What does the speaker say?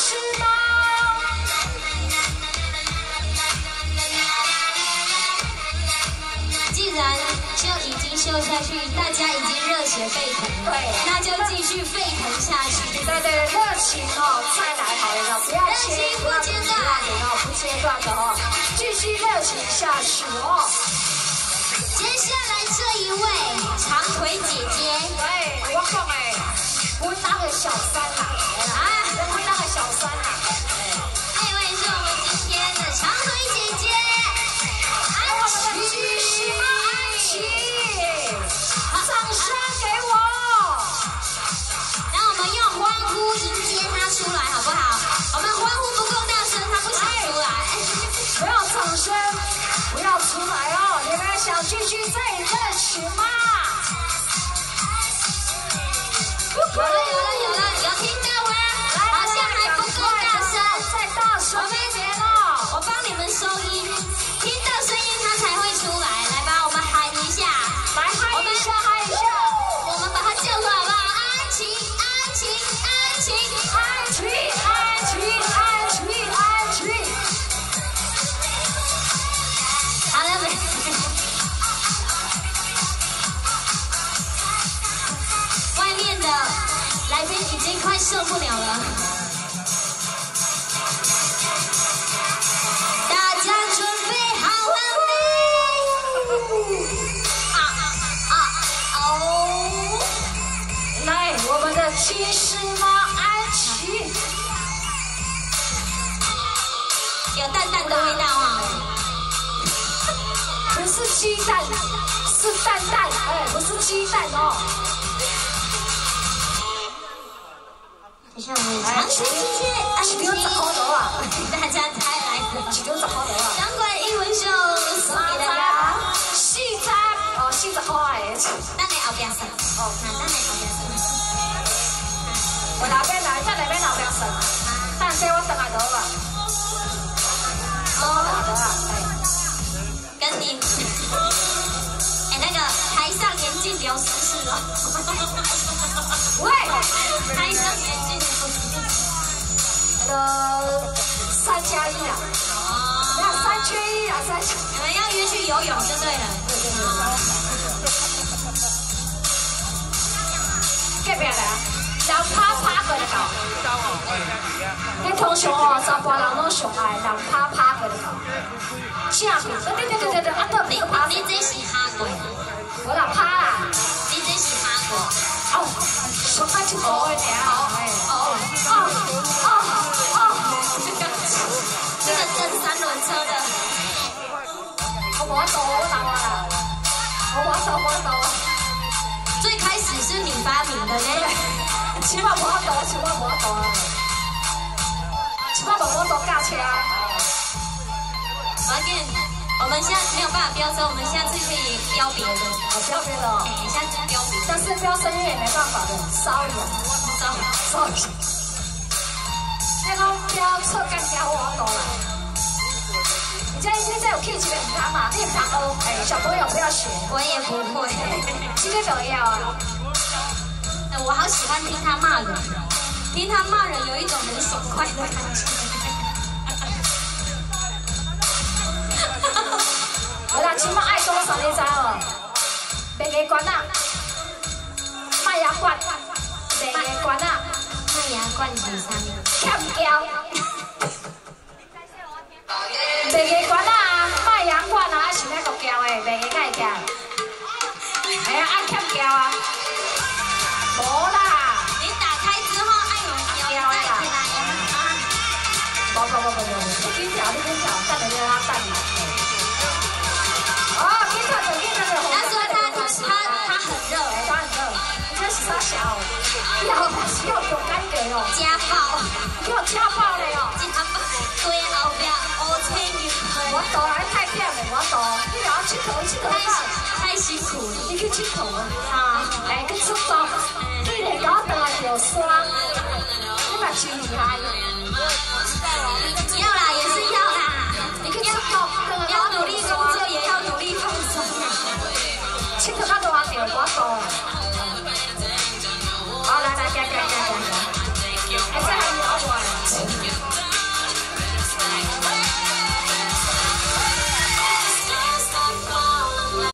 实吗？ 既然就已经秀下去，大家已经热血沸腾了， 对， 那就继续沸腾下去。 对对，热情哦，再来好了，不要切断，不切断的哦，继续热情下去哦。 接下来这一位长腿姐姐， 对，我讲哎，我那个小三啦，我那个小三啦。 这位是我们今天的长腿姐姐， 安琪，是吗？安琪，掌声给我！ 让我们用欢呼迎接她出来，好不好？我们欢呼不够大声，她不想出来。 不要掌声，不要出来哦！你们想继续再热情吗？ 有听到吗？好像还不够大声， 再大声一点哦！ 我帮你们收音，听到声音它才会出来。来吧，我们喊一下， 来嗨一下，嗨一下！ 我们把它叫出来好不好？安琪，安琪，安琪， 安琪，安琪，安琪，安琪！ 好了没？外面的来宾已经快受不了了。大家准备好了没？哦！ 来，我们的鸡丝猫安琪， 有淡淡的味道啊！ 不是鸡蛋，是蛋蛋，哎，不是鸡蛋哦。 就像我们长腿姐姐安琪，大家猜来的，掌管英文秀送给大家 40块的。 等下后边算，哦，那等下后边算。 我那边来，在那边后边算。但是我等下到了。 跟你，哎，那个台上严禁聊私事哦。 喂， 台上严禁聊私事。 3+1啊。哦。3缺1啊，3缺。 你们要约去游泳就对了。 隔壁来，人拍过来搞。你通常哦，查甫人拢上爱人拍过来搞。正面，对，啊，对， 你这是哈过， 我啦拍啦。 你这是哈过。 哦，上爱一步的这个蹬3轮车的， 我无法度，我老啦，我度啊。 最开始是你发明的呢， 起码无法度啊。起码无法度驾车。 我们现在没有办法飙车，我们下次可以飙别的。 飙别的哦。 下次飙别的。 但是飙声音也没办法的，sorry 啊。那个飙车干掉我懂了。你现在有 K 几个你弹嘛？你弹哦，哎，小朋友不要学。 我也不会。 这个怎么样啊？ 我好喜欢听他骂人，听他骂人有一种很爽快的感觉。 我啦，起码爱多少你知哦？白牙关啊，麦芽罐，白牙关啊， 麦芽罐是啥？ 欠胶。白牙关啊，麦芽罐啊，是那个胶的，白牙会胶。哎呀，爱欠胶啊。无啦。 你打开之后按有胶的啦。 不，你紧跳，等下让他等你。哦，紧跳就。 他说他很热， 他很热，你这是啥小？要有感觉哦。 家暴， 要家暴的哦。 家暴，对后边乌青油。 我倒来太忝了，我倒。你俩佚佗太辛苦了。 你去佚佗啊？哎，去出国，对嘞，搞倒来就山，你嘛真厉害。 要啦。